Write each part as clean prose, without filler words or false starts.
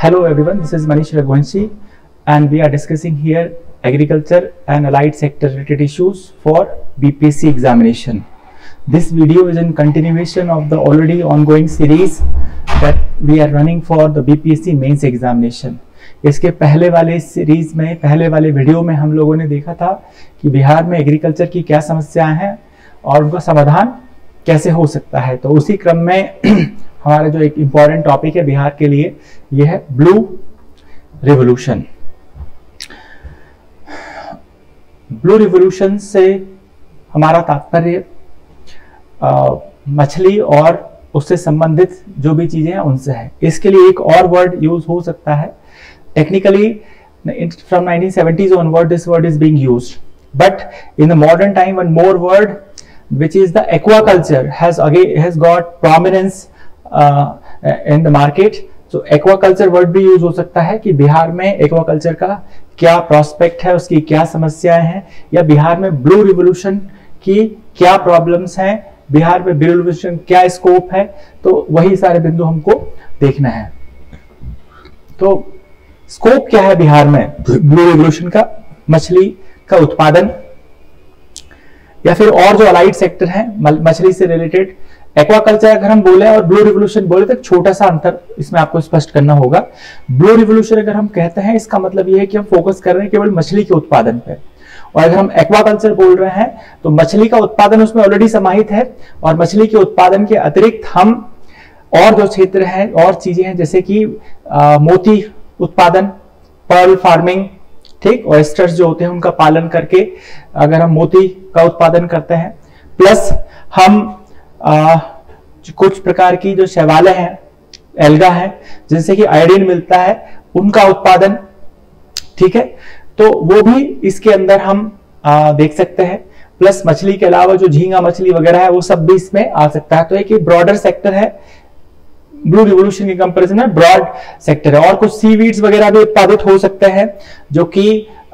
Hello everyone, this is Manish Raghuvanshi and we are discussing here agriculture and allied sector related issues for BPSC examination. This video is in continuation of the already ongoing series that we are running for the BPSC mains examination. इसके पहले वाले series में, पहले वाले video में हम लोगों ने देखा था कि बिहार में एग्रीकल्चर की क्या समस्याएं हैं और उनका समाधान कैसे हो सकता है। तो उसी क्रम में हमारा जो एक इम्पॉर्टेंट टॉपिक है बिहार के लिए, यह है ब्लू रिवॉल्यूशन। ब्लू रिवॉल्यूशन से हमारा तात्पर्य मछली और उससे संबंधित जो भी चीजें हैं उनसे है। इसके लिए एक और वर्ड यूज हो सकता है। Technically from 1970s onward this word is being used, but in the modern time one more word which is the aquaculture has got prominence in the market. So aquaculture word भी use हो सकता है कि बिहार में aquaculture का क्या prospect है, उसकी क्या समस्याएं हैं, या बिहार में ब्लू रिवॉल्यूशन की क्या प्रॉब्लम्स हैं, बिहार में ब्लू रिवॉल्यूशन क्या स्कोप है। तो वही सारे बिंदु हमको देखना है। तो स्कोप क्या है बिहार में ब्लू रिवॉल्यूशन का? मछली का उत्पादन या फिर और जो अलाइड सेक्टर है मछली से रिलेटेड। एक्वाकल्चर अगर हम बोले और ब्लू रिवॉल्यूशन बोले तो छोटा सा अंतर इसमें आपको स्पष्ट करना होगा। ब्लू रिवॉल्यूशन अगर हम कहते हैं इसका मतलब यह है कि हम फोकस कर रहे हैं केवल मछली के उत्पादन पे, और अगर हम एक्वाकल्चर बोल रहे हैं तो मछली का उत्पादन उसमें ऑलरेडी समाहित है, और मछली के उत्पादन के अतिरिक्त हम और जो क्षेत्र हैं और चीजें हैं जैसे कि मोती उत्पादन, पर्ल फार्मिंग, ठीक, ऑयस्टर्स जो होते हैं उनका पालन करके अगर हम मोती का उत्पादन करते हैं, प्लस हम कुछ प्रकार की जो शैवालें हैं, एल्गा है जिनसे कि आयोडीन मिलता है, उनका उत्पादन, ठीक है, तो वो भी इसके अंदर हम देख सकते हैं। प्लस मछली के अलावा जो झींगा मछली वगैरह है वो सब भी इसमें आ सकता है। तो एक ब्रॉडर सेक्टर है, ब्लू रिवॉल्यूशन के कंपैरिजन में ब्रॉड सेक्टर है। और कुछ सीवीड्स वगैरह भी उत्पादित हो सकते हैं जो कि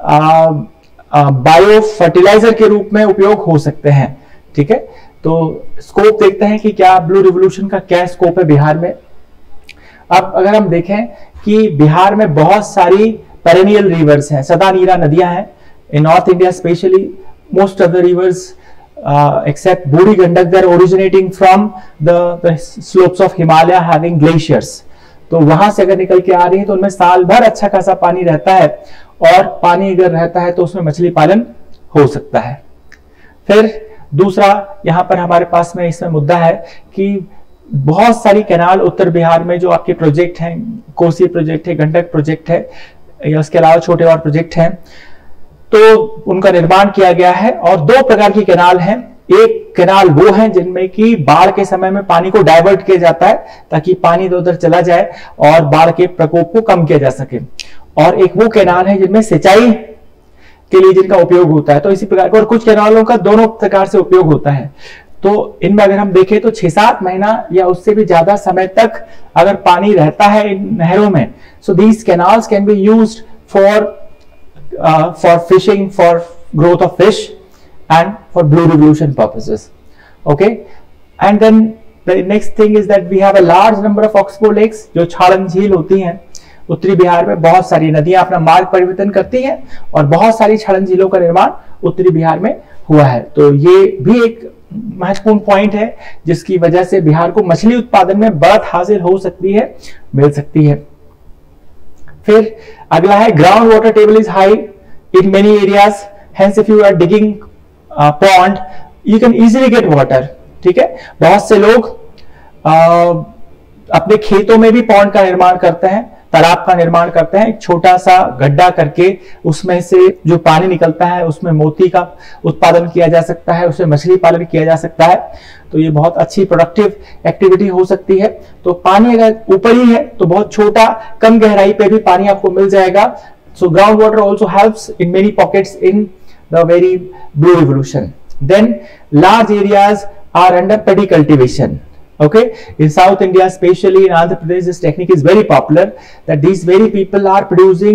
बायो फर्टिलाइजर के रूप में उपयोग हो सकते हैं, ठीक है। तो स्कोप देखते हैं कि क्या ब्लू रिवॉल्यूशन का क्या स्कोप है बिहार में। अब अगर हम देखें कि बिहार में बहुत सारी पेरेनियल रिवर्स हैं, सदा नीरा नदियां हैं। In North India specially most of the rivers except Buri Gandak, they are originating from the slopes of Himalaya having glaciers. तो वहां से अगर निकल के आ रही है तो उनमें साल भर अच्छा खासा पानी रहता है, और पानी अगर रहता है तो उसमें मछली पालन हो सकता है। फिर दूसरा यहाँ पर हमारे पास में इसमें मुद्दा है कि बहुत सारी कैनाल उत्तर बिहार में जो आपके प्रोजेक्ट हैं, कोसी प्रोजेक्ट है, गंडक प्रोजेक्ट है, या उसके अलावा छोटे और प्रोजेक्ट हैं, तो उनका निर्माण किया गया है। और दो प्रकार की कैनाल हैं। एक कैनाल वो है जिनमें कि बाढ़ के समय में पानी को डाइवर्ट किया जाता है ताकि पानी इधर उधर चला जाए और बाढ़ के प्रकोप को कम किया जा सके, और एक वो कैनाल है जिनमें सिंचाई के लिए जिनका उपयोग होता है। तो इसी प्रकार और कुछ कैनालों का दोनों प्रकार से उपयोग होता है। तो इनमें अगर हम देखें तो 6-7 महीना या उससे भी ज्यादा समय तक अगर पानी रहता है इन नहरों में, so these canals can be used for fishing, for growth of fish and for blue revolution purposes. Okay, and then the next thing is that we have a large number of oxbow lakes जो छाड़न झील होती हैं। उत्तरी बिहार में बहुत सारी नदियां अपना मार्ग परिवर्तन करती हैं और बहुत सारी छाड़न झीलों का निर्माण उत्तरी बिहार में हुआ है। तो ये भी एक महत्वपूर्ण पॉइंट है जिसकी वजह से बिहार को मछली उत्पादन में बढ़त हासिल हो सकती है, मिल सकती है। फिर अगला है ground water table is high in many areas, hence if you are digging pond you can easily get water, ठीक है। बहुत से लोग अपने खेतों में भी पॉन्ड का निर्माण करते हैं, तालाब का निर्माण करते हैं। एक छोटा सा गड्ढा करके उसमें से जो पानी निकलता है उसमें मोती का उत्पादन किया जा सकता है, उसमें मछली पालन किया जा सकता है। तो ये बहुत अच्छी प्रोडक्टिव एक्टिविटी हो सकती है। तो पानी अगर ऊपर ही है तो बहुत छोटा कम गहराई पे भी पानी आपको मिल जाएगा। So ground water also helps in many pockets in the very blue revolution. Then large areas are under paddy cultivation. Okay, in South India, especially in Andhra Pradesh, this technique is very popular, that these very people are producing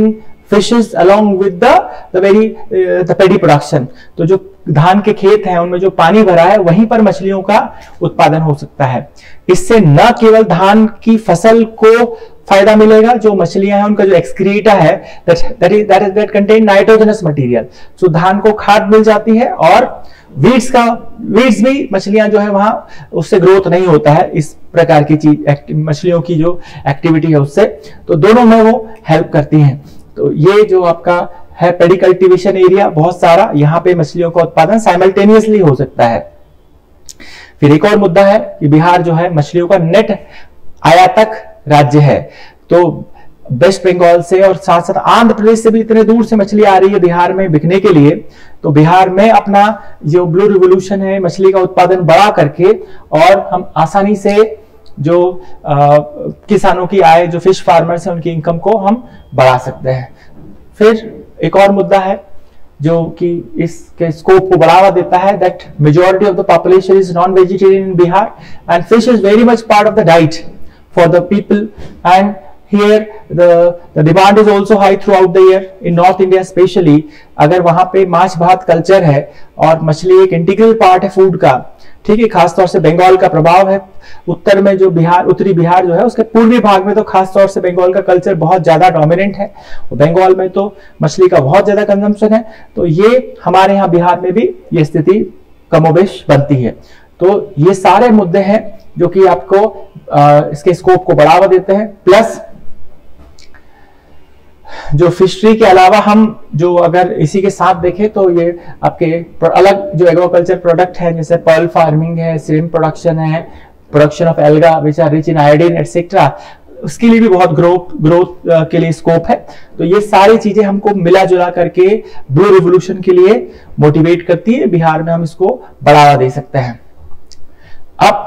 fishes along with the paddy production. तो जो धान के खेत हैं उनमें जो पानी भरा है वहीं पर मछलियों का उत्पादन हो सकता है। इससे न केवल धान की फसल को फायदा मिलेगा, जो मछलियां हैं उनका जो एक्सक्रीटा है that contain nitrogenous material, so धान को खाद मिल जाती है, और वीड्स भी मछलियां जो है वहां उससे ग्रोथ नहीं होता है, इस प्रकार की चीज मछलियों की जो एक्टिविटी है उससे, तो दोनों में वो हेल्प करती हैं। तो ये जो आपका है पेडी कल्टीवेशन एरिया बहुत सारा, यहाँ पे मछलियों का उत्पादन साइमल्टेनियसली हो सकता है। फिर एक और मुद्दा है कि बिहार जो है मछलियों का नेट आयातक राज्य है, तो वेस्ट बंगाल से और साथ साथ आंध्र प्रदेश से भी इतने दूर से मछली आ रही है बिहार में बिकने के लिए, तो बिहार में अपना जो ब्लू रिवोल्यूशन है मछली का उत्पादन बढ़ा करके और हम आसानी से जो किसानों की आय, जो फिश फार्मर्स हैं उनकी इनकम को हम बढ़ा सकते हैं। फिर एक और मुद्दा है जो कि इसके स्कोप को बढ़ावा देता है, that majority of the population is non vegetarian in Bihar and fish is very much part of the diet for the people, and here the demand is also high throughout the year in North India especially। अगर वहां पे माछ भात culture है और मछली एक integral part है फूड का, ठीक है, खासतौर से बंगाल का प्रभाव है उत्तर में, जो बिहार उत्तरी बिहार जो है उसके पूर्वी भाग में तो खासतौर से बंगाल का कल्चर बहुत ज्यादा डोमिनेंट है, और बंगाल में तो मछली का बहुत ज्यादा कंजम्पशन है, तो ये हमारे यहाँ बिहार में भी ये स्थिति कमोबेश बनती है। तो ये सारे मुद्दे हैं जो कि आपको इसके स्कोप को बढ़ावा देते हैं। प्लस जो फिशरी के अलावा हम जो अगर इसी के साथ देखें तो ये आपके अलग जो एग्रीकल्चर प्रोडक्ट है, जैसे पर्ल फार्मिंग है, श्रिम्प प्रोडक्शन है, production of algae which are rich in iodine etcetera, उसके लिए भी बहुत ग्रोथ के लिए स्कोप है। तो ये सारी चीजें हमको मिला जुला करके ब्लू रिवोल्यूशन के लिए मोटिवेट करती है। बिहार में हम इसको बढ़ावा दे सकते हैं। अब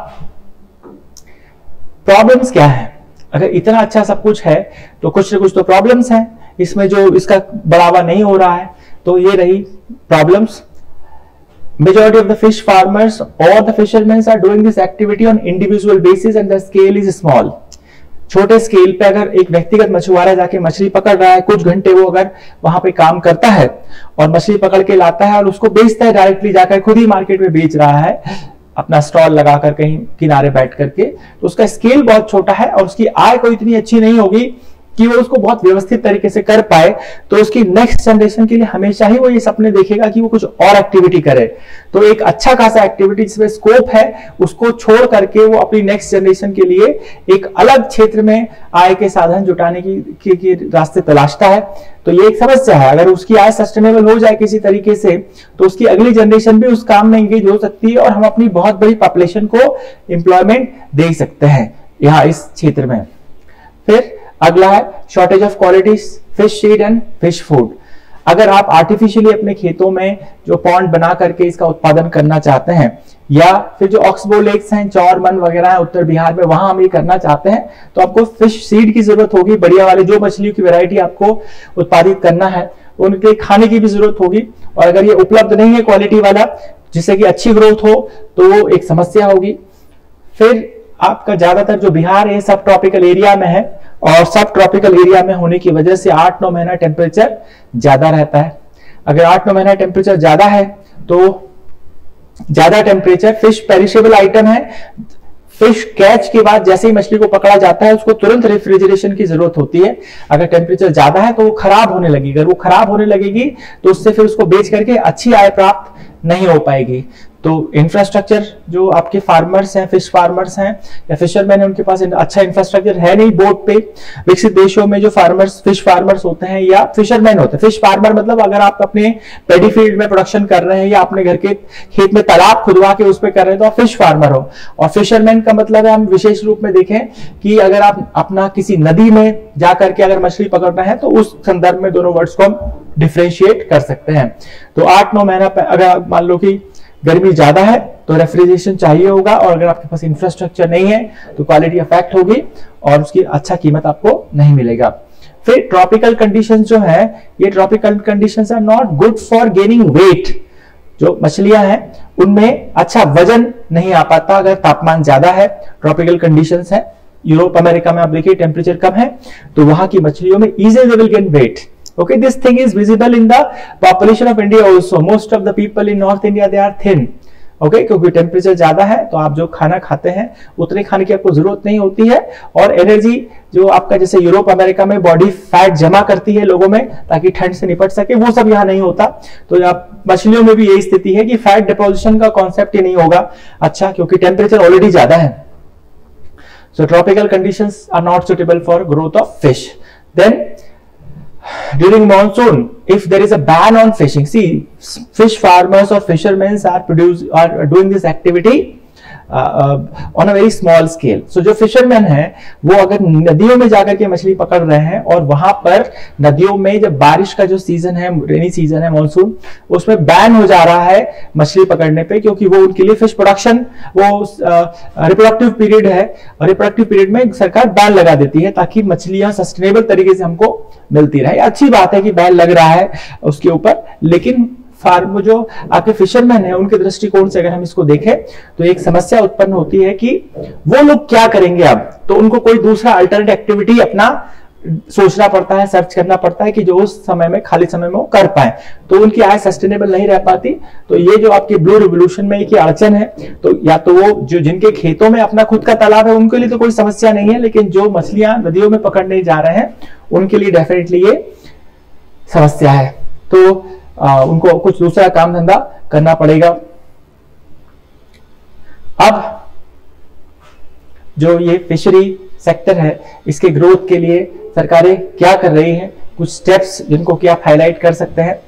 प्रॉब्लम्स क्या है? अगर इतना अच्छा सब कुछ है तो कुछ ना कुछ तो प्रॉब्लम्स हैं इसमें, जो इसका बढ़ावा नहीं हो रहा है। तो ये रही problems. Majority of the fish farmers or the fishermen are doing this activity on individual basis and the scale is small। छोटे स्केल पे अगर एक व्यक्तिगत मछुआरा जाके मछली पकड़ रहा है, कुछ घंटे वो अगर वहां पे काम करता है और मछली पकड़ के लाता है और उसको बेचता है, डायरेक्टली जाकर खुद ही मार्केट में बेच रहा है अपना स्टॉल लगाकर कहीं किनारे बैठ करके, तो उसका स्केल बहुत छोटा है और उसकी आय कोई इतनी अच्छी नहीं होगी कि वो उसको बहुत व्यवस्थित तरीके से कर पाए। तो उसकी नेक्स्ट जनरेशन के लिए हमेशा ही वो ये सपने देखेगा कि वो कुछ और एक्टिविटी करे। तो एक अच्छा खासा एक्टिविटी जिसमें स्कोप है उसको छोड़ करके वो अपनी नेक्स्ट जनरेशन के लिए एक अलग क्षेत्र में आय के साधन जुटाने की रास्ते तलाशता है। तो ये एक समस्या है। अगर उसकी आय सस्टेनेबल हो जाए किसी तरीके से तो उसकी अगली जनरेशन भी उस काम में एंगेज हो सकती है और हम अपनी बहुत बड़ी पॉपुलेशन को एम्प्लॉयमेंट दे सकते हैं यहाँ इस क्षेत्र में। फिर अगला है shortage of quality fish seed and fish food. अगर आप आर्टिफिशियली अपने खेतों में जो पॉन्ड बना करके इसका उत्पादन करना चाहते हैं, या फिर जो ऑक्सबो लेक्स हैं, चौर मन वगैरह है उत्तर बिहार में, वहां हम ये करना चाहते हैं, तो आपको फिश सीड की जरूरत होगी। बढ़िया वाले जो मछलियों की वैरायटी आपको उत्पादित करना है उनके खाने की भी जरूरत होगी, और अगर ये उपलब्ध नहीं है क्वालिटी वाला जिससे कि अच्छी ग्रोथ हो तो वो एक समस्या होगी। फिर आपका ज्यादातर जो बिहार है सब ट्रॉपिकल एरिया में है, और सब ट्रॉपिकल एरिया में होने की वजह से 8-9 महीना टेम्परेचर ज्यादा रहता है। अगर 8-9 महीना टेम्परेचर ज्यादा है तो ज्यादा टेम्परेचर फिश पेरिशेबल आइटम है। फिश कैच के बाद जैसे ही मछली को पकड़ा जाता है उसको तुरंत रेफ्रिजरेशन की जरूरत होती है। अगर टेम्परेचर ज्यादा है तो वो खराब होने लगेगी। अगर वो खराब होने लगेगी तो उससे फिर उसको बेच करके अच्छी आय प्राप्त नहीं हो पाएगी। तो इंफ्रास्ट्रक्चर जो आपके फार्मर्स हैं, फिश फार्मर्स हैं या फिशरमैन है, उनके पास अच्छा इंफ्रास्ट्रक्चर है नहीं। बोट पे विकसित देशों में जो फार्मर्स फिश फार्मर्स होते हैं या फिशरमैन होते हैं, फिश फार्मर मतलब अगर आप अपने पेडी फील्ड में प्रोडक्शन कर रहे हैं या अपने घर के खेत में तालाब खुदवा के उस पर कर रहे हैं तो आप फिश फार्मर हो। और फिशरमैन का मतलब है, हम विशेष रूप में देखें कि अगर आप अपना किसी नदी में जाकर के अगर मछली पकड़ना है तो उस संदर्भ में दोनों वर्ड्स को हम डिफ्रेंशिएट कर सकते हैं। तो 8-9 महीना अगर मान लो कि गर्मी ज्यादा है तो रेफ्रिजरेशन चाहिए होगा, और अगर आपके पास इंफ्रास्ट्रक्चर नहीं है तो क्वालिटी अफेक्ट होगी और उसकी अच्छा कीमत आपको नहीं मिलेगा। फिर ट्रॉपिकल कंडीशंस जो है, ये tropical conditions are not good for gaining weight. जो मछलियां हैं उनमें अच्छा वजन नहीं आ पाता अगर तापमान ज्यादा है। ट्रॉपिकल कंडीशंस है, यूरोप अमेरिका में आप देखिए टेम्परेचर कम है तो वहां की मछलियों में easily they will gain weight. Okay, this thing is visible in the population of India also. Most of the people in North India they are thin. Okay, क्योंकि टेम्परेचर ज्यादा है तो आप जो खाना खाते हैं उतने खाने की आपको जरूरत नहीं होती है, और एनर्जी जो आपका जैसे यूरोप अमेरिका में बॉडी फैट जमा करती है लोगों में ताकि ठंड से निपट सके, वो सब यहाँ नहीं होता। तो आप मछलियों में भी यही स्थिति है कि फैट डिपोजिशन का कॉन्सेप्ट ही नहीं होगा, अच्छा, क्योंकि टेम्परेचर ऑलरेडी ज्यादा है। So tropical conditions are not suitable for growth of fish. Then during monsoon, if there is a ban on fishing, see, fish farmers or fishermen are doing this activity on a very small scale. So जो fisherman हैं वो अगर नदियों में जाकर के मछली पकड़ रहे हैं, और वहां पर नदियों में जब बारिश का जो सीजन है, रेनी सीजन है, मानसून, उसमें बैन हो जा रहा है मछली पकड़ने पे, क्योंकि वो उनके लिए फिश प्रोडक्शन वो रिप्रोडक्टिव पीरियड है, और रिप्रोडक्टिव पीरियड में सरकार बैन लगा देती है ताकि मछलियां सस्टेनेबल तरीके से हमको मिलती रहे। अच्छी बात है कि बैन लग रहा है उसके ऊपर, लेकिन फार्म जो आपके फिशरमैन है उनके दृष्टिकोण से अगर हम इसको देखें तो एक समस्या उत्पन्न होती है कि वो लोग क्या करेंगे अब, तो उनको कोई दूसरा अल्टरनेट एक्टिविटी अपना सोचना पड़ता है, सर्च करना पड़ता है कि जो उस समय में, खाली समय में वो कर पाए, तो उनकी आय सस्टेनेबल नहीं रह पाती। तो ये जो आपकी ब्लू रिवोल्यूशन में एक अड़चन है, तो या तो वो जो जिनके खेतों में अपना खुद का तालाब है उनके लिए तो कोई समस्या नहीं है, लेकिन जो मछलियां नदियों में पकड़ने जा रहे हैं उनके लिए डेफिनेटली ये समस्या है। तो उनको कुछ दूसरा काम धंधा करना पड़ेगा। अब जो ये फिशरी सेक्टर है इसके ग्रोथ के लिए सरकारें क्या कर रही हैं, कुछ स्टेप्स जिनको कि आप हाईलाइट कर सकते हैं।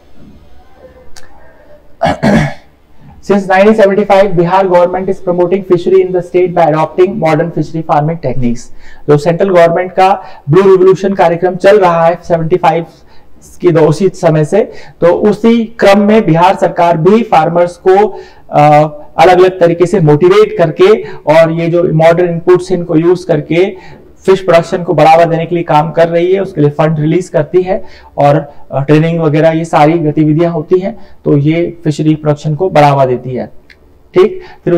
Since 1975, Bihar government is promoting fishery in the state by adopting modern fishery farming techniques. जो सेंट्रल गवर्नमेंट का ब्लू रिवोल्यूशन कार्यक्रम चल रहा है 75 की उसी समय से, तो उसी क्रम में बिहार सरकार भी फार्मर्स को अलग अलग तरीके से मोटिवेट करके और ये जो मॉडर्न इनपुट्स इनको यूज करके फिश प्रोडक्शन को बढ़ावा देने के लिए काम कर रही है। उसके लिए फंड रिलीज करती है और ट्रेनिंग वगैरह ये सारी गतिविधियां होती हैं, तो ये फिशरी प्रोडक्शन को बढ़ावा देती है। ठीक, फिर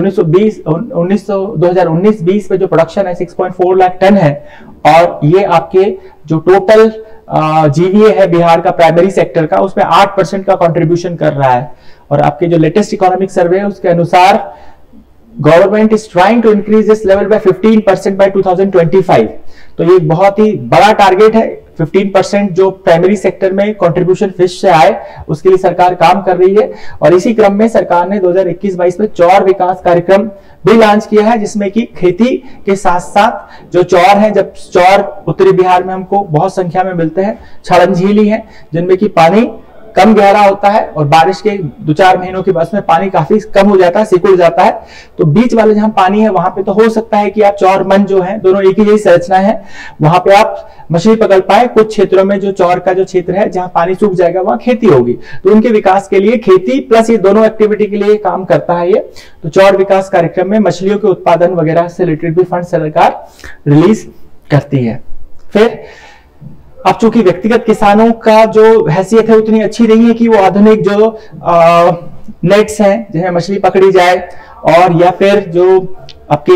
2019-20 में जो प्रोडक्शन है 6.4 लाख टन है, और ये आपके जो टोटल जीवीए है बिहार का प्राइमरी सेक्टर का, उसमें 8% का कंट्रीब्यूशन कर रहा है। और आपके जो लेटेस्ट इकोनॉमिक सर्वे है उसके अनुसार government is trying to increase this level by 15% by 2025। तो ये बहुत ही बड़ा टारगेट है। 15% जो प्राइमरी सेक्टर में कंट्रीब्यूशन फिश से आए उसके लिए सरकार काम कर रही है। और इसी क्रम में सरकार ने 2021-22 में चौर विकास कार्यक्रम भी लॉन्च किया है, जिसमें कि खेती के साथ साथ जो चौर हैं, जब चौर उत्तरी बिहार में हमको बहुत संख्या में मिलते हैं, छड़न झीली है जिनमें कि पानी कम गहरा होता है और बारिश के 2-4 महीनों के बाद में पानी काफी कम हो जाता है, सिकुड़ जाता है। तो बीच वाले जहां पानी है वहां पे तो हो सकता है कि आप चौर मन जो है दोनों एक ही जैसी संरचना है, वहां पे आप मछली पकड़ पाए। कुछ क्षेत्रों में जो चौर का जो क्षेत्र है जहां पानी सूख जाएगा वहां खेती होगी, तो उनके विकास के लिए खेती प्लस ये दोनों एक्टिविटी के लिए काम करता है ये। तो चौर विकास कार्यक्रम में मछलियों के उत्पादन वगैरह से रिलेटेड भी फंड सरकार रिलीज करती है। फिर अब चूंकि व्यक्तिगत किसानों का जो हैसियत है उतनी अच्छी नहीं है कि वो आधुनिक जो नेट्स हैं जिन्हें मछली पकड़ी जाए, और या फिर जो आपके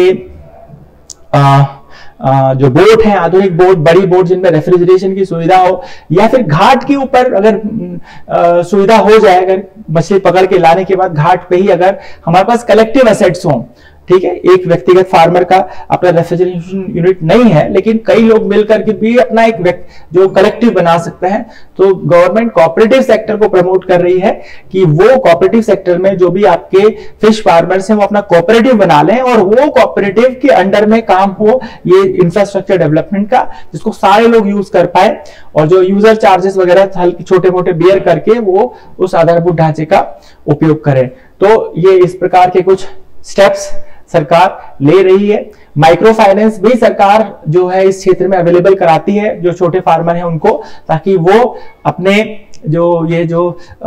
जो बोट हैं, आधुनिक बोट, बड़ी बोट जिनमें रेफ्रिजरेशन की सुविधा हो, या फिर घाट के ऊपर अगर सुविधा हो जाए, अगर मछली पकड़ के लाने के बाद घाट पे ही अगर हमारे पास कलेक्टिव एसेट्स हों। ठीक है, एक व्यक्तिगत फार्मर का अपना रेफ्रिजरेशन यूनिट नहीं है, लेकिन कई लोग मिलकर के भी अपना एक जो कलेक्टिव बना सकते हैं। तो गवर्नमेंट कोऑपरेटिव सेक्टर को प्रमोट कर रही है कि वो कोऑपरेटिव सेक्टर में जो भी आपके फिश फार्मर्स हैं वो अपना कोऑपरेटिव बना लें, और वो कोऑपरेटिव के अंडर में काम हो ये इंफ्रास्ट्रक्चर डेवलपमेंट का, जिसको सारे लोग यूज कर पाए, और जो यूजर चार्जेस वगैरह छोटे मोटे बेयर करके वो उस आधारभूत ढांचे का उपयोग करें। तो ये इस प्रकार के कुछ स्टेप्स सरकार ले रही है। माइक्रो फाइनेंस भी सरकार जो है इस क्षेत्र में अवेलेबल कराती है जो छोटे फार्मर हैं उनको, ताकि वो अपने जो ये जो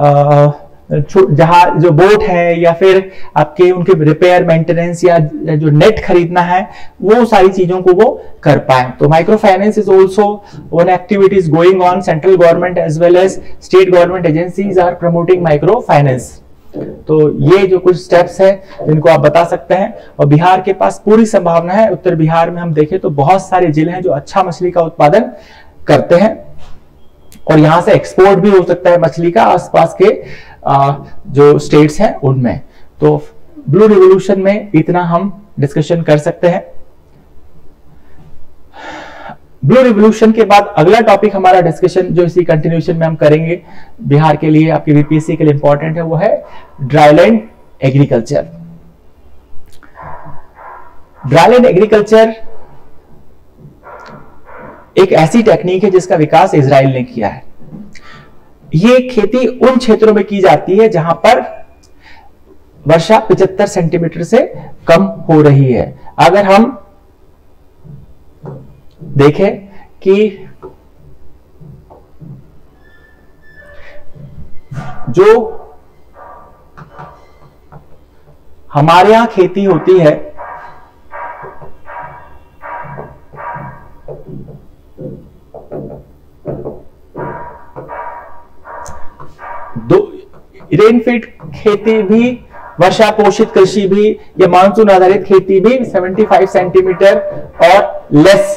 जहां जो बोट है या फिर आपके उनके रिपेयर मेंटेनेंस या जो नेट खरीदना है वो सारी चीजों को वो कर पाए। तो micro finance is also one activities going on. Central government as well as state government agencies are promoting micro finance. तो ये जो कुछ स्टेप्स है जिनको आप बता सकते हैं। और बिहार के पास पूरी संभावना है। उत्तर बिहार में हम देखें तो बहुत सारे जिले हैं जो अच्छा मछली का उत्पादन करते हैं, और यहां से एक्सपोर्ट भी हो सकता है मछली का आसपास के जो स्टेट्स हैं उनमें। तो ब्लू रिवॉल्यूशन में इतना हम डिस्कशन कर सकते हैं। ब्लू रिवॉल्यूशन के बाद अगला टॉपिक हमारा डिस्कशन जो इसी कंटिन्यूएशन में हम करेंगे, बिहार के लिए, आपके बीपीएससी के लिए इंपॉर्टेंट है, वो है ड्राईलैंड एग्रीकल्चर। ड्राईलैंड एग्रीकल्चर एक ऐसी टेक्निक है जिसका विकास इजराइल ने किया है। ये खेती उन क्षेत्रों में की जाती है जहां पर वर्षा 75 सेंटीमीटर से कम हो रही है। अगर हम देखें कि जो हमारे यहां खेती होती है रेनफीड खेती भी, वर्षा पोषित कृषि भी, या मानसून आधारित खेती भी 75 सेंटीमीटर और लेस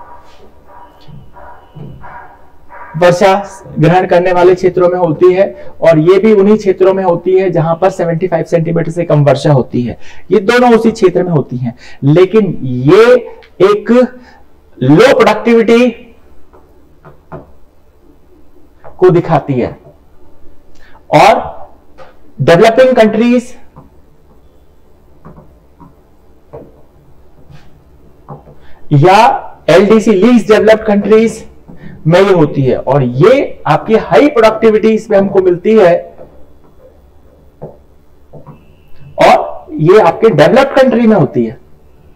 वर्षा ग्रहण करने वाले क्षेत्रों में होती है, और ये भी उन्हीं क्षेत्रों में होती है जहां पर 75 सेंटीमीटर से कम वर्षा होती है। ये दोनों उसी क्षेत्र में होती हैं, लेकिन ये एक लो प्रोडक्टिविटी को दिखाती है। और डेवलपिंग कंट्रीज या एलडीसी लीस्ट डेवलप्ड कंट्रीज में ये होती है, और ये आपकी हाई प्रोडक्टिविटी इसमें हमको मिलती है, और ये आपके डेवलप्ड कंट्री में होती है।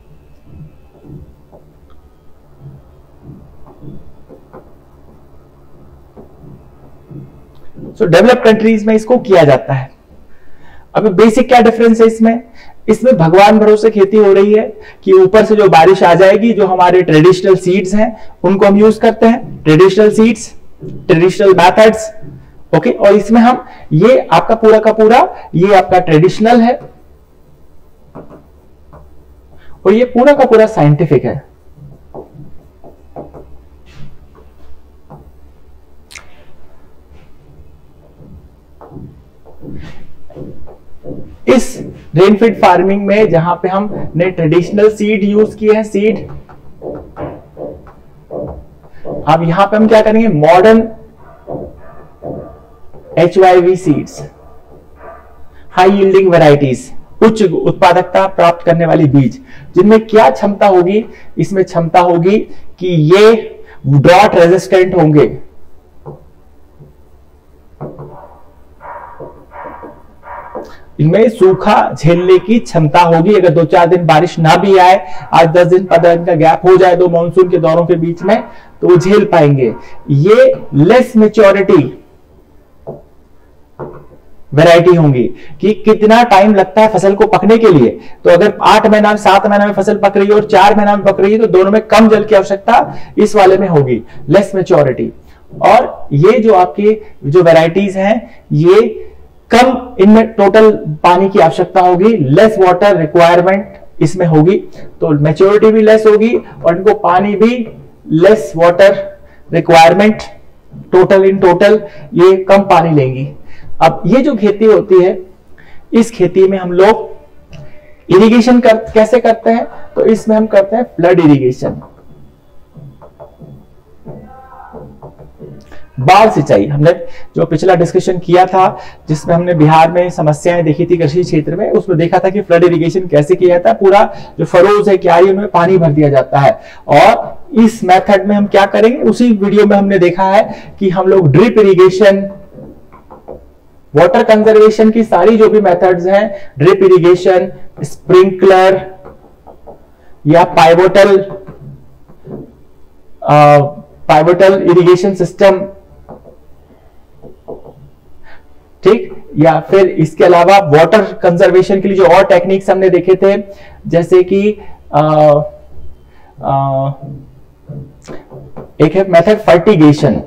सो डेवलप्ड कंट्रीज में इसको किया जाता है। अब बेसिक क्या डिफरेंस है इसमें? इसमें भगवान भरोसे खेती हो रही है कि ऊपर से जो बारिश आ जाएगी, जो हमारे ट्रेडिशनल सीड्स हैं उनको हम यूज करते हैं, traditional seeds, traditional methods, okay. और इसमें हम ये आपका पूरा का पूरा ये आपका ट्रेडिशनल है, और ये पूरा का पूरा साइंटिफिक है। इस रेनफीड फार्मिंग में जहां पे हमने ट्रेडिशनल सीड यूज किए हैं, सीड, अब यहां पे हम क्या करेंगे, modern HYV seeds, high yielding varieties, उच्च उत्पादकता प्राप्त करने वाली बीज, जिनमें क्या क्षमता होगी, इसमें क्षमता होगी कि ये ड्रॉट रेजिस्टेंट होंगे, इनमें सूखा झेलने की क्षमता होगी। अगर 2-4 दिन बारिश ना भी आए, आज 10 दिन 15 दिन का गैप हो जाए दो मानसून के दौरों के बीच में, तो वो झेल पाएंगे। ये लेस मैच्योरिटी वैरायटी होंगी कि कितना टाइम लगता है फसल को पकने के लिए। तो अगर 8 महीना 7 महीना में फसल पक रही है और 4 महीना में पक रही है, तो दोनों में कम जल की आवश्यकता इस वाले में होगी, लेस मैच्योरिटी। और ये जो आपकी जो वैरायटीज हैं, ये कम, इनमें टोटल पानी की आवश्यकता होगी, लेस वाटर रिक्वायरमेंट इसमें होगी, तो मैच्योरिटी भी लेस होगी और इनको पानी भी less water requirement, total in total ये कम पानी लेंगी। अब ये जो खेती होती है, इस खेती में हम लोग इरिगेशन कैसे करते हैं, तो इसमें हम करते हैं फ्लड इरिगेशन, बाढ़ सिंचाई। हमने जो पिछला डिस्कशन किया था जिसमें हमने बिहार में समस्याएं देखी थी कृषि क्षेत्र में, उसमें देखा था कि फ्लड इरिगेशन कैसे किया जाता है। पूरा जो फरोज है क्यारी, उनमें पानी भर दिया जाता है। और इस मेथड में हम क्या करेंगे, उसी वीडियो में हमने देखा है कि हम लोग ड्रिप इरिगेशन, वाटर कंजर्वेशन की सारी जो भी मेथड्स हैं, ड्रिप इरिगेशन, स्प्रिंकलर या पाइवोटल इरिगेशन सिस्टम, ठीक, या फिर इसके अलावा वाटर कंजर्वेशन के लिए जो और टेक्निक्स हमने देखे थे, जैसे कि एक है method fertigation,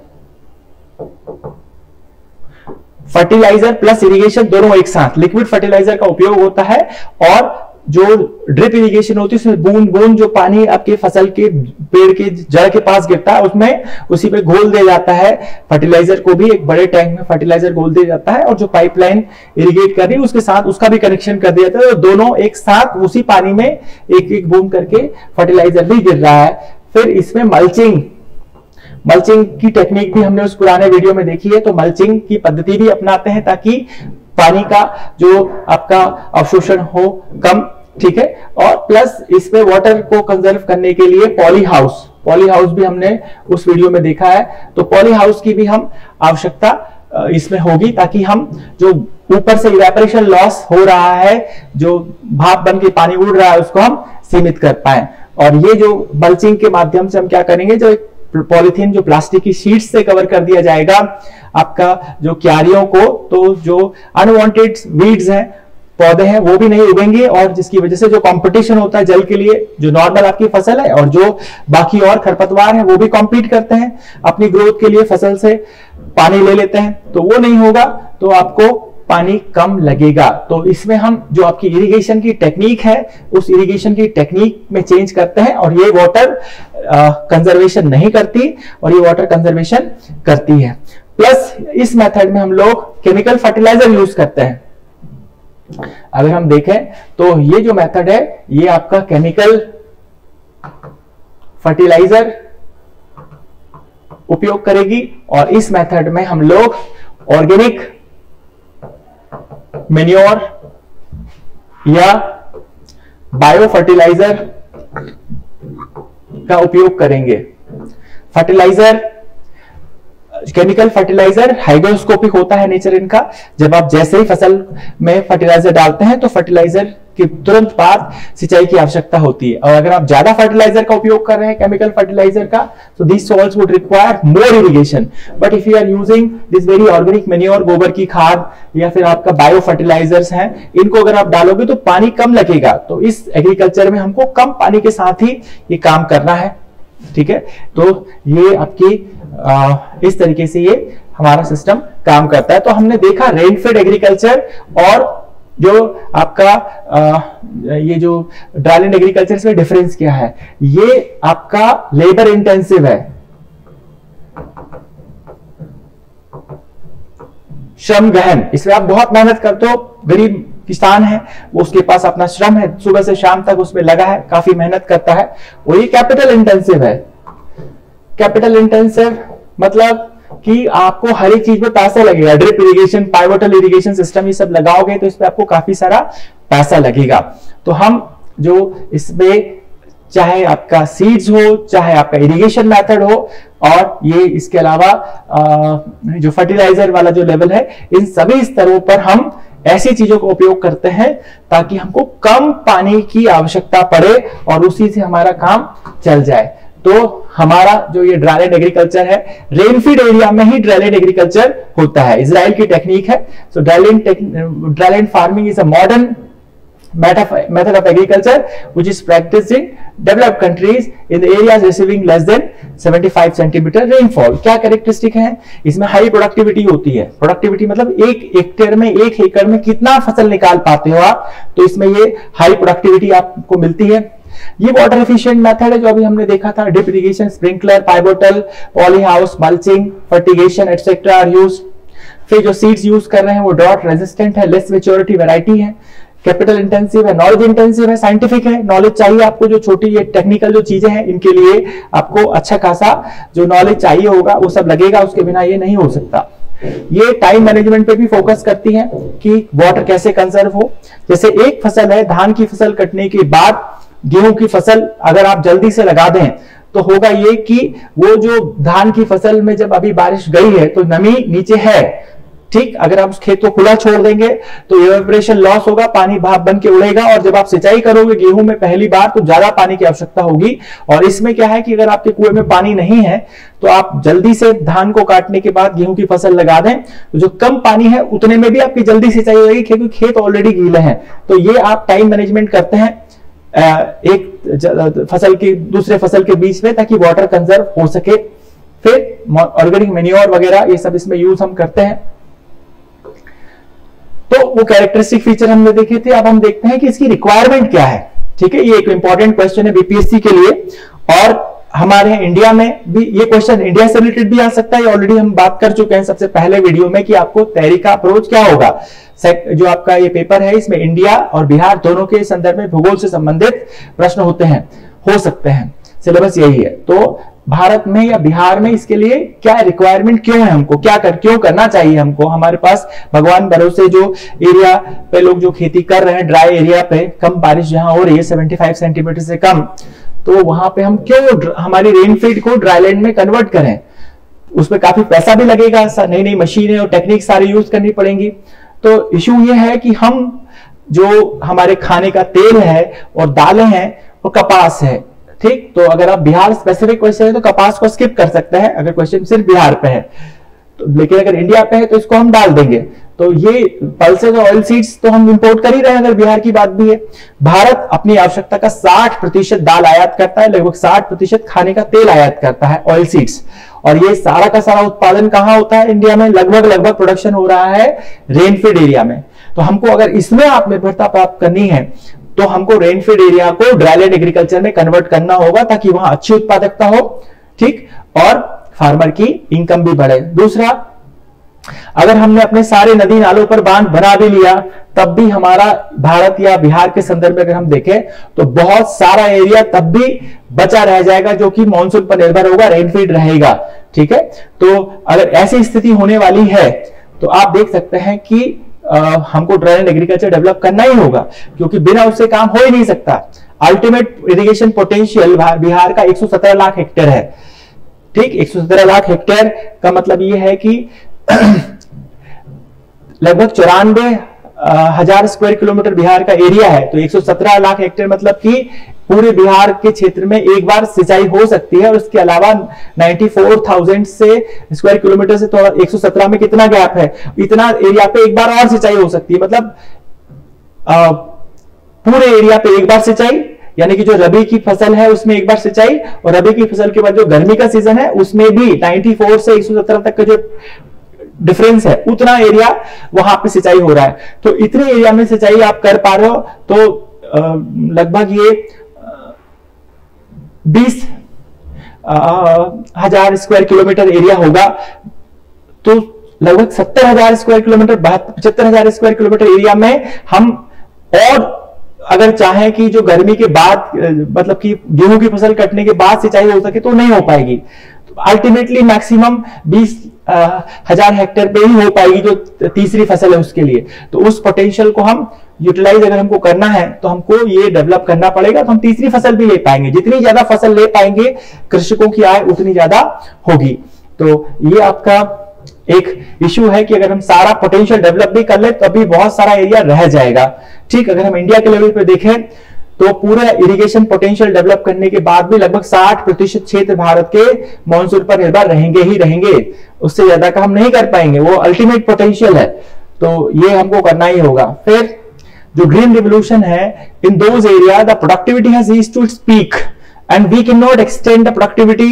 fertilizer plus irrigation दोनों एक साथ, लिक्विड फर्टिलाइजर का उपयोग होता है और जो ड्रिप इरिगेशन होती है उसमें बूंद बूंद जो पानी आपके फसल के पेड़ के जड़ के पास गिरता है उसमें उसी पे घोल दिया जाता है। फर्टिलाइजर को भी एक बड़े टैंक में फर्टिलाइजर घोल दिया जाता है और जो पाइपलाइन इरिगेट कर रही है उसके साथ उसका भी कनेक्शन कर दिया जाता है, तो दोनों एक साथ उसी पानी में एक एक बूंद करके फर्टिलाइजर भी गिर रहा है। फिर इसमें मल्चिंग की टेक्निक भी हमने उस पुराने वीडियो में देखी है, तो मल्चिंग की पद्धति भी अपनाते हैं ताकि पानी का जो आपका अवशोषण हो कम, ठीक है। और प्लस इसमें वाटर को कंजर्व करने के लिए पॉली हाउस भी हमने उस वीडियो में देखा है, तो पॉली हाउस की भी हम आवश्यकता इसमें होगी ताकि हम जो ऊपर से इवेपोरेशन लॉस हो रहा है, जो भाप बन के पानी उड़ रहा है, उसको हम सीमित कर पाए। और ये जो मल्चिंग के माध्यम से हम क्या करेंगे, जो पॉलीथीन जो प्लास्टिक की शीट्स से कवर कर दिया जाएगा आपका जो क्यारियों को, तो जो अनवांटेड वीड्स हैं, पौधे हैं, वो भी नहीं उगेंगे और जिसकी वजह से जो कंपटीशन होता है जल के लिए, जो नॉर्मल आपकी फसल है और जो बाकी और खरपतवार हैं वो भी कॉम्पीट करते हैं अपनी ग्रोथ के लिए, फसल से पानी ले लेते हैं, तो वो नहीं होगा तो आपको पानी कम लगेगा। तो इसमें हम जो आपकी इरिगेशन की टेक्निक है उस इरिगेशन की टेक्निक में चेंज करते हैं और ये वाटर कंजर्वेशन नहीं करती और ये वाटर कंजर्वेशन करती है। प्लस इस मेथड में हम लोग केमिकल फर्टिलाइजर यूज करते हैं। अगर हम देखें तो ये जो मेथड है ये आपका केमिकल फर्टिलाइजर उपयोग करेगी और इस मेथड में हम लोग ऑर्गेनिक मेन्योर या बायो फर्टिलाइजर का उपयोग करेंगे। फर्टिलाइजर, केमिकल फर्टिलाइजर हाइग्रोस्कोपिक होता है नेचर इनका। जब आप जैसे ही फसल में फर्टिलाइजर डालते हैं तो फर्टिलाइजर के तुरंत बाद सिंचाई की आवश्यकता होती है, और अगर आप ज्यादा फर्टिलाइजर का उपयोग कर रहे हैं, केमिकल फर्टिलाइजर का, तो these soils would require more irrigation. But if you are using this very organic manure, गोबर की खाद या फिर आपका बायो फर्टिलाइजर्स हैं, इनको अगर आप डालोगे तो पानी कम लगेगा। तो इस एग्रीकल्चर में हमको कम पानी के साथ ही ये काम करना है, ठीक है। तो ये आपकी इस तरीके से ये हमारा सिस्टम काम करता है। तो हमने देखा रेनफेड एग्रीकल्चर और जो आपका ये जो ड्राईलैंड एग्रीकल्चर में डिफरेंस क्या है। ये आपका लेबर इंटेंसिव है, श्रम गहन, इसमें आप बहुत मेहनत करते हो। गरीब किसान है वो, उसके पास अपना श्रम है, सुबह से शाम तक उसमें लगा है, काफी मेहनत करता है। और ये कैपिटल इंटेंसिव है। कैपिटल इंटेंसिव मतलब कि आपको हर एक चीज में पैसा लगेगा। Drip irrigation, pivotal irrigation system ये सब लगाओगे तो इसमें आपको काफी सारा पैसा लगेगा। तो हम जो इसमें चाहे आपका सीड्स हो, चाहे आपका इरिगेशन मेथड हो, और ये इसके अलावा जो फर्टिलाइजर वाला जो लेवल है, इन सभी स्तरों पर हम ऐसी चीजों का उपयोग करते हैं ताकि हमको कम पानी की आवश्यकता पड़े और उसी से हमारा काम चल जाए। तो हमारा जो ये ड्राईलैंड एग्रीकल्चर है, रेनफीड एरिया में ही ड्राईलैंड एग्रीकल्चर होता है, इजराइल की टेक्निक है। So dryland farming is a modern method of agriculture which is practiced in developed countries in the areas receiving less than 75 centimeter rainfall। क्या कैरेक्टरिस्टिक है इसमें? High productivity होती है। प्रोडक्टिविटी मतलब एक हेक्टेयर में, एक एकड़ में कितना फसल निकाल पाते हो आप, तो इसमें ये हाई प्रोडक्टिविटी आपको मिलती है। ये वाटर एफिशिएंट मेथड है जो अभी हमने देखा था। Drip irrigation, sprinkler, pivotal, poly house, mulching, fertigation etcetera are used. फिर जो सीड्स यूज कर रहे हैं वो ड्रॉट रेजिस्टेंट है, लेस मैच्योरिटी वैरायटी है, कैपिटल इंटेंसिव है, नॉलेज इंटेंसिव है, साइंटिफिक है। नॉलेज चाहिए आपको, जो छोटी ये टेक्निकल जो चीजें हैं इनके लिए आपको अच्छा खासा जो नॉलेज चाहिए होगा वो सब लगेगा, उसके बिना ये नहीं हो सकता। ये टाइम मैनेजमेंट पे भी फोकस करती है कि वाटर कैसे कंजर्व हो। जैसे एक फसल है, धान की फसल कटने के बाद गेहूं की फसल अगर आप जल्दी से लगा दें तो होगा ये कि वो जो धान की फसल में जब अभी बारिश गई है तो नमी नीचे है, ठीक। अगर आप उस खेत को खुला छोड़ देंगे तो इवेपोरेशन लॉस होगा, पानी भाप बन के उड़ेगा, और जब आप सिंचाई करोगे गेहूं में पहली बार तो ज्यादा पानी की आवश्यकता होगी। और इसमें क्या है कि अगर आपके कुएं में पानी नहीं है तो आप जल्दी से धान को काटने के बाद गेहूं की फसल लगा दें तो जो कम पानी है उतने में भी आपकी जल्दी सिंचाई हो जाएगी क्योंकि खेत ऑलरेडी गीले हैं। तो ये आप टाइम मैनेजमेंट करते हैं एक फसल की दूसरे फसल के बीच में ताकि वाटर कंजर्व हो सके। फिर ऑर्गेनिक मैन्योर वगैरह ये सब इसमें यूज हम करते हैं। तो वो कैरेक्टरिस्टिक फीचर हमने देखे थे। अब हम देखते हैं कि इसकी रिक्वायरमेंट क्या है। ठीक है, ये एक इंपॉर्टेंट क्वेश्चन है बीपीएससी के लिए, और हमारे इंडिया में भी ये क्वेश्चन इंडिया से रिलेटेड भी आ सकता है। ऑलरेडी हम बात कर चुके हैं सबसे पहले वीडियो में कि आपको तैयारी का अप्रोच क्या होगा। जो आपका ये पेपर है इसमें इंडिया और बिहार दोनों के संदर्भ में भूगोल से संबंधित प्रश्न होते हैं, हो सकते हैं, सिलेबस यही है। तो भारत में या बिहार में इसके लिए क्या रिक्वायरमेंट क्यों है, हमको क्यों करना चाहिए हमको। हमारे पास भगवान भरोसे जो एरिया पे लोग जो खेती कर रहे हैं, ड्राई एरिया पे कम बारिश जहां हो रही है 75 सेंटीमीटर से कम, तो वहां पे हम क्यों हमारी रेनफीड को ड्राईलैंड में कन्वर्ट करें। उसमें काफी पैसा भी लगेगा, नई नई मशीनें और टेक्निक सारी यूज करनी पड़ेंगी। तो इश्यू ये है कि हम जो हमारे खाने का तेल है और दालें हैं और कपास है, ठीक। तो अगर आप बिहार स्पेसिफिक क्वेश्चन है तो कपास को स्किप कर सकते हैं अगर क्वेश्चन सिर्फ बिहार पे है तो, लेकिन अगर इंडिया पे है तो इसको हम डाल देंगे। तो ये पल्सेस और ऑयल सीड्स तो हम इंपोर्ट कर ही रहे हैं अगर बिहार की बात भी है। भारत अपनी आवश्यकता का 60% दाल आयात करता है, लगभग 60% खाने का तेल आयात करता है, ऑयल सीड्स। और ये सारा का सारा उत्पादन कहां होता है इंडिया में, लगभग प्रोडक्शन हो रहा है रेनफीड एरिया में। तो हमको अगर इसमें आत्मनिर्भरता प्राप्त करनी है तो हमको रेनफीड एरिया को ड्राईलैंड एग्रीकल्चर में कन्वर्ट करना होगा ताकि वहां अच्छी उत्पादकता हो, ठीक, और फार्मर की इनकम भी बढ़े। दूसरा, अगर हमने अपने सारे नदी नालों पर बांध बना भी लिया तब भी हमारा भारत या बिहार के संदर्भ में अगर हम देखें तो बहुत सारा एरिया तब भी बचा रह जाएगा जो कि मानसून पर निर्भर होगा, रेनफीड रहेगा, ठीक है। तो अगर ऐसी स्थिति होने वाली है तो आप देख सकते हैं कि हमको ड्राईलैंड एग्रीकल्चर डेवलप करना ही होगा, क्योंकि बिना उससे काम हो ही नहीं सकता। अल्टीमेट इरिगेशन पोटेंशियल बिहार का 117 लाख हेक्टेयर है, ठीक। 117 लाख हेक्टेयर का मतलब यह है कि लगभग 94,000 स्क्वायर किलोमीटर बिहार का एरिया है। तो 117 लाख हेक्टेयर मतलब कि पूरे बिहार के क्षेत्र में एक बार सिंचाई हो सकती है। और उसके अलावा 94,000 से स्क्वायर किलोमीटर से थोड़ा 117 में कितना गैप है, इतना एरिया पे एक बार और सिंचाई हो सकती है। मतलब पूरे एरिया पे एक बार सिंचाई, यानी कि जो रबी की फसल है उसमें एक बार सिंचाई, और रबी की फसल के बाद जो गर्मी का सीजन है उसमें भी 94 से 117 तक का जो डिफरेंस है उतना एरिया वहां पे सिंचाई हो रहा है। तो इतने एरिया में सिंचाई आप कर पा रहे हो तो लगभग ये 20,000 स्क्वायर किलोमीटर एरिया होगा। तो लगभग 70,000 square kilometer, 75,000 square kilometer area में हम और अगर चाहें कि जो गर्मी के बाद मतलब कि गेहूं की फसल कटने के बाद सिंचाई हो सके तो नहीं हो पाएगी। अल्टीमेटली मैक्सिमम 20,000 हेक्टेयर पे ही हो पाएगी जो तीसरी फसल है उसके लिए। तो उस पोटेंशियल को हम यूटिलाइज अगर हमको करना है तो हमको ये डेवलप करना पड़ेगा, तो हम तीसरी फसल भी ले पाएंगे। जितनी ज्यादा फसल ले पाएंगे कृषकों की आय उतनी ज्यादा होगी। तो ये आपका एक इश्यू है कि अगर हम सारा पोटेंशियल डेवलप भी कर ले तो अभी बहुत सारा एरिया रह जाएगा, ठीक। अगर हम इंडिया के लेवल पे देखें तो पूरा इरिगेशन पोटेंशियल डेवलप करने के बाद भी लगभग 60% क्षेत्र भारत के मानसून पर निर्भर रहेंगे ही रहेंगे, उससे ज्यादा का हम नहीं कर पाएंगे। वो अल्टीमेट पोटेंशियल है, तो ये हमको करना ही होगा। फिर जो ग्रीन रिवोल्यूशन है, in those area the productivity has reached to its peak and we cannot extend the productivity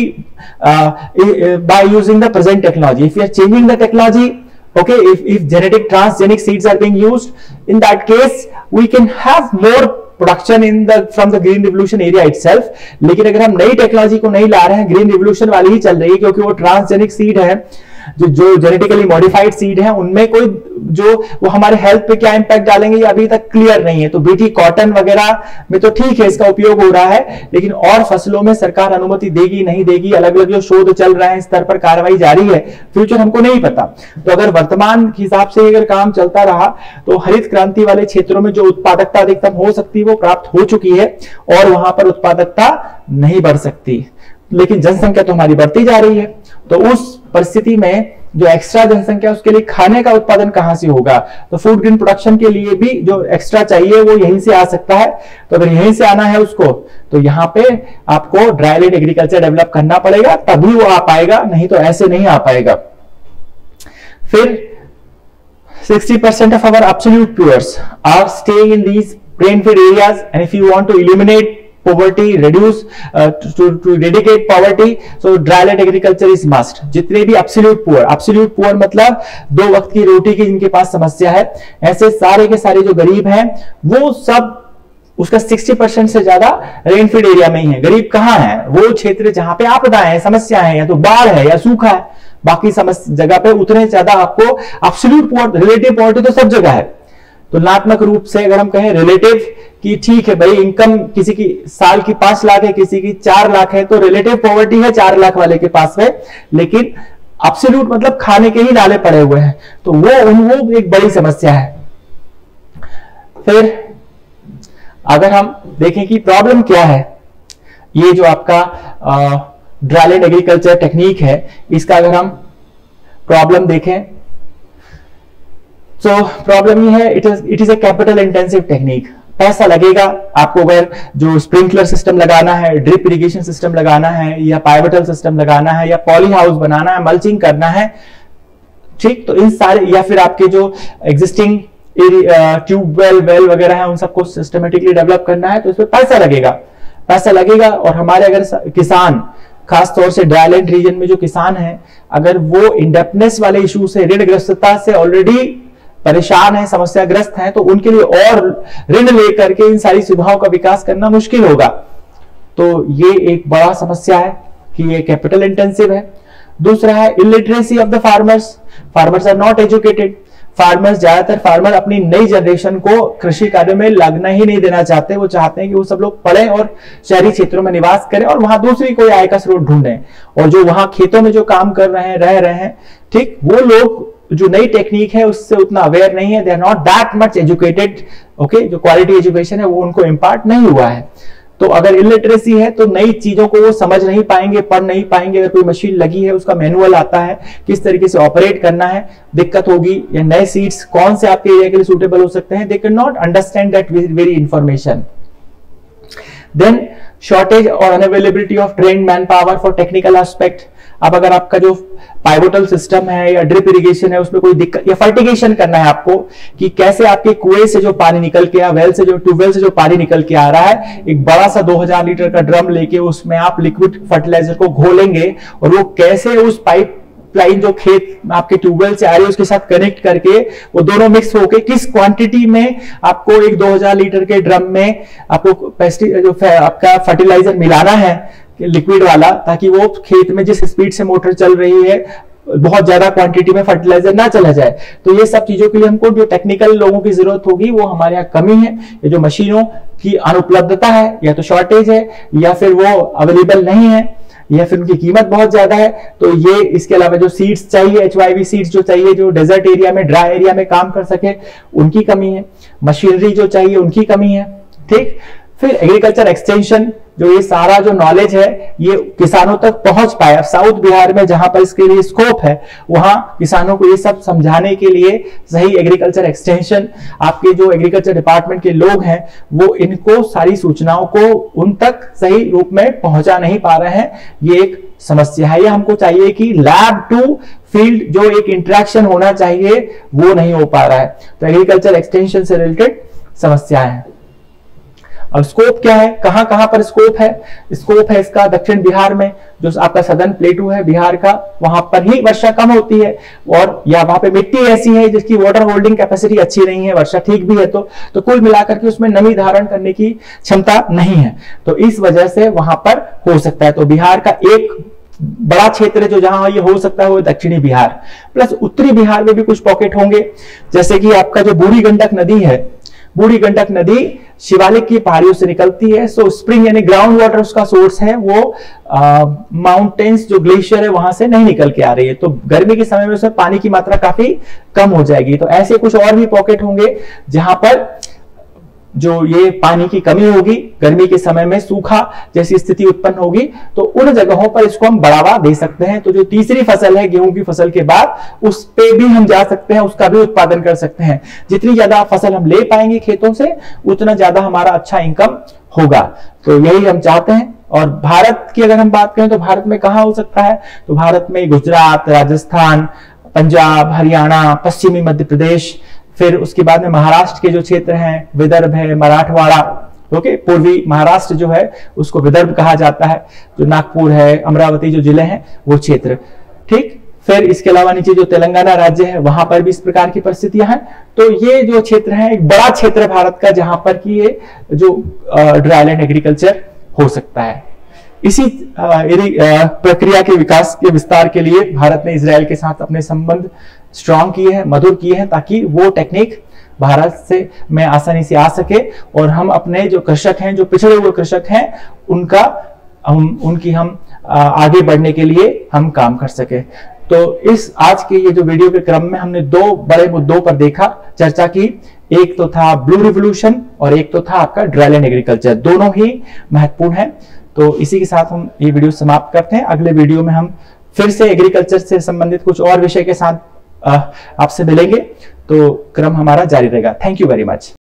by using the present technology. If we are changing the technology, okay, if genetic transgenic seeds are being used, in that case we can have more production in the from the green revolution area itself. लेकिन अगर हम नई technology को नहीं ला रहे हैं, green revolution वाली ही चल रही है, क्योंकि वो ट्रांसजेनिक सीड है, जो जेनेटिकली मॉडिफाइड सीड है, उनमें कोई जो वो हमारे हेल्थ पे क्या इंपैक्ट डालेंगे ये अभी तक क्लियर नहीं है। तो बीटी कॉटन वगैरह में तो ठीक है इसका उपयोग हो रहा है, लेकिन और फसलों में सरकार अनुमति देगी नहीं देगी, अलग अलग जो शोध चल रहे हैं इस स्तर पर कार्रवाई जारी है, फ्यूचर हमको नहीं पता। तो अगर वर्तमान हिसाब से अगर काम चलता रहा तो हरित क्रांति वाले क्षेत्रों में जो उत्पादकता अधिकतम हो सकती है वो प्राप्त हो चुकी है और वहां पर उत्पादकता नहीं बढ़ सकती, लेकिन जनसंख्या तो हमारी बढ़ती जा रही है। तो उस परिस्थिति में जो एक्स्ट्रा जनसंख्या उसके लिए खाने का उत्पादन कहां से होगा, तो फूड ग्रेन प्रोडक्शन के लिए भी जो एक्स्ट्रा चाहिए वो यहीं से आ सकता है। तो अगर यहीं से आना है उसको तो यहाँ पे आपको ड्राईलैंड एग्रीकल्चर डेवलप करना पड़ेगा, तभी वो आ पाएगा, नहीं तो ऐसे नहीं आ पाएगा। फिर 60% of our absolute viewers are staying in these rain-fed areas, and if you want to eliminate poverty, reduce to eradicate poverty, so dryland agriculture is must. जितने भी absolute poor मतलब 2 वक्त की रोटी की जिनके पास समस्या है, ऐसे सारे के सारे जो गरीब हैं वो सब, उसका 60% से ज्यादा रेनफीड एरिया में ही है। गरीब कहाँ है? वो क्षेत्र जहां पे आपदाएं है, समस्या है, या तो बाढ़ है या सूखा है। बाकी समस्या जगह पे उतने ज्यादा आपको एब्सोल्यूट पॉवर्टी, रिलेटिव पॉवर्टी तो सब जगह है। तुलनात्मक रूप से अगर हम कहें रिलेटिव कि ठीक है भाई, इनकम किसी की साल की 5 लाख है, किसी की 4 लाख है, तो रिलेटिव पॉवर्टी है 4 लाख वाले के पास में, लेकिन एब्सोल्यूट मतलब खाने के ही नाले पड़े हुए हैं, तो वो एक बड़ी समस्या है। फिर अगर हम देखें कि प्रॉब्लम क्या है, ये जो आपका ड्राईलैंड एग्रीकल्चर टेक्निक है, इसका अगर हम प्रॉब्लम देखें तो प्रॉब्लम ये है, it is a capital intensive technique. पैसा लगेगा आपको, अगर जो स्प्रिंकलर सिस्टम लगाना है, ड्रिप इरिगेशन सिस्टम लगाना है, या पाइवटल सिस्टम लगाना है, या पॉली हाउस बनाना है, मल्चिंग करना है, ठीक, तो इन सारे, या फिर आपके जो एग्जिस्टिंग ट्यूबवेल वेल वगैरह है, उन सबको सिस्टमेटिकली डेवलप करना है, तो इसमें पैसा लगेगा। और हमारे अगर किसान, खास तौर से ड्राईलैंड रीजन में जो किसान हैं, अगर वो इंडेप्टनेस वाले इशू से, ऋणग्रस्तता से ऑलरेडी परेशान है, समस्याग्रस्त हैं, तो उनके लिए और ऋण लेकर के इन सारी सुविधाओं का विकास करना मुश्किल होगा। तो ये एक बड़ा समस्या है कि ये कैपिटल इंटेंसिव है। दूसरा है illiteracy of the farmers are not educated. ज्यादातर फार्मर अपनी नई जनरेशन को कृषि कार्य में लगना ही नहीं देना चाहते। वो चाहते हैं कि वो सब लोग पढ़े और शहरी क्षेत्रों में निवास करें और वहां दूसरी कोई आय का स्रोत ढूंढें, और जो वहां खेतों में जो काम कर रहे हैं, रह रहे हैं, ठीक, वो लोग जो नई टेक्निक है उससे उतना अवेयर नहीं है, they are not that much educated, okay, जो क्वालिटी एजुकेशन है वो उनको इम्पार्ट नहीं हुआ है। तो अगर इलिटरेसी है तो नई चीजों को वो समझ नहीं पाएंगे, पढ़ नहीं पाएंगे। अगर कोई मशीन लगी है, उसका मैनुअल आता है, किस तरीके से ऑपरेट करना है, दिक्कत होगी। या नए सीड्स कौन से आपके एरिया के लिए सूटेबल हो सकते हैं, they can not understand that very information. Then shortage और unavailability of trained man power for technical aspect. अब अगर आपका जो पाइवोटल सिस्टम है या ड्रिप इरिगेशन है, उसमें कोई दिक्कत, या फर्टिगेशन करना है आपको कि कैसे आपके कुएं से जो पानी निकल के, वेल से, जो ट्यूबवेल से जो पानी निकल के आ रहा है, एक बड़ा सा 2000 लीटर का ड्रम लेके उसमें आप लिक्विड फर्टिलाइजर को घोलेंगे, और वो कैसे उस पाइप लाइन जो खेत आपके ट्यूबवेल से आ रही है उसके साथ कनेक्ट करके वो दोनों मिक्स होके किस क्वांटिटी में आपको एक 2000 लीटर के ड्रम में आपको जो आपका फर्टिलाइजर मिलाना है लिक्विड वाला, ताकि वो खेत में जिस स्पीड से मोटर चल रही है बहुत ज्यादा क्वांटिटी में फर्टिलाइजर ना चला जाए। तो ये सब चीजों के लिए हमको जो टेक्निकल लोगों की जरूरत होगी वो हमारे यहाँ कमी है। ये जो मशीनों की अनुपलब्धता है, या तो शॉर्टेज है, या फिर वो अवेलेबल नहीं है, या फिर उनकी कीमत बहुत ज्यादा है। तो ये, इसके अलावा जो सीड्स चाहिए, HYV सीड्स जो चाहिए, जो डेजर्ट एरिया में, ड्राई एरिया में काम कर सके, उनकी कमी है। मशीनरी जो चाहिए उनकी कमी है, ठीक। फिर एग्रीकल्चर एक्सटेंशन, जो ये सारा जो नॉलेज है ये किसानों तक पहुंच पाए। अब साउथ बिहार में जहां पर इसके लिए स्कोप है, वहां किसानों को ये सब समझाने के लिए सही एग्रीकल्चर एक्सटेंशन, आपके जो एग्रीकल्चर डिपार्टमेंट के लोग हैं वो इनको सारी सूचनाओं को उन तक सही रूप में पहुंचा नहीं पा रहे हैं। ये एक समस्या है। ये हमको चाहिए कि लैब टू फील्ड जो एक इंटरेक्शन होना चाहिए वो नहीं हो पा रहा है। तो एग्रीकल्चर एक्सटेंशन से रिलेटेड समस्या है। अब स्कोप क्या है, कहां कहां पर स्कोप है? स्कोप है इसका दक्षिण बिहार में, जो आपका सदर्न प्लेटू है बिहार का, वहां पर ही वर्षा कम होती है, और या वहां पे मिट्टी ऐसी है जिसकी वाटर होल्डिंग कैपेसिटी अच्छी नहीं है, वर्षा ठीक भी है तो कुल मिलाकर के उसमें नमी धारण करने की क्षमता नहीं है। तो इस वजह से वहां पर हो सकता है। तो बिहार का एक बड़ा क्षेत्र जो जहां ये हो सकता है वो दक्षिणी बिहार, प्लस उत्तरी बिहार में भी कुछ पॉकेट होंगे। जैसे कि आपका जो बूढ़ी गंडक नदी है, बूढ़ी गंडक नदी शिवालिक की पहाड़ियों से निकलती है। सो स्प्रिंग यानी ग्राउंड वाटर उसका सोर्स है, वो माउंटेन्स जो ग्लेशियर है वहां से नहीं निकल के आ रही है। तो गर्मी के समय में उसमें पानी की मात्रा काफी कम हो जाएगी। तो ऐसे कुछ और भी पॉकेट होंगे जहां पर जो ये पानी की कमी होगी, गर्मी के समय में सूखा जैसी स्थिति उत्पन्न होगी, तो उन जगहों पर इसको हम बढ़ावा दे सकते हैं। तो जो तीसरी फसल है गेहूं की फसल के बाद, उस पे भी हम जा सकते हैं, उसका भी उत्पादन कर सकते हैं। जितनी ज्यादा फसल हम ले पाएंगे खेतों से, उतना ज्यादा हमारा अच्छा इनकम होगा। तो यही हम चाहते हैं। और भारत की अगर हम बात करें तो भारत में कहां हो सकता है, तो भारत में गुजरात, राजस्थान, पंजाब, हरियाणा, पश्चिमी मध्य प्रदेश, फिर उसके बाद में महाराष्ट्र के जो क्षेत्र हैं, विदर्भ है, मराठवाड़ा, ओके, पूर्वी महाराष्ट्र जो है उसको विदर्भ कहा जाता है, जो नागपुर है, अमरावती जो जिले हैं वो क्षेत्र, ठीक। फिर इसके अलावा नीचे जो तेलंगाना राज्य है वहां पर भी इस प्रकार की परिस्थितियां हैं। तो ये जो क्षेत्र है एक बड़ा क्षेत्र है भारत का जहां पर कि ये जो ड्राईलैंड एग्रीकल्चर हो सकता है। इसी प्रक्रिया के विकास के विस्तार के लिए भारत ने इजराइल के साथ अपने संबंध स्ट्रांग किए हैं, मधुर किए हैं, ताकि वो टेक्निक भारत से में आसानी से आ सके और हम अपने जो कृषक हैं, जो पिछड़े हुए कृषक हैं, उनकी हम आगे बढ़ने के लिए हम काम कर सके। तो इस आज के ये जो वीडियो के क्रम में हमने दो बड़े मुद्दों पर देखा, चर्चा की। एक तो था ब्लू रिवोल्यूशन और एक तो था आपका ड्राईलैंड एग्रीकल्चर, दोनों ही महत्वपूर्ण हैं। तो इसी के साथ हम ये वीडियो समाप्त करते हैं। अगले वीडियो में हम फिर से एग्रीकल्चर से संबंधित कुछ और विषय के साथ आपसे मिलेंगे, तो क्रम हमारा जारी रहेगा। Thank you very much.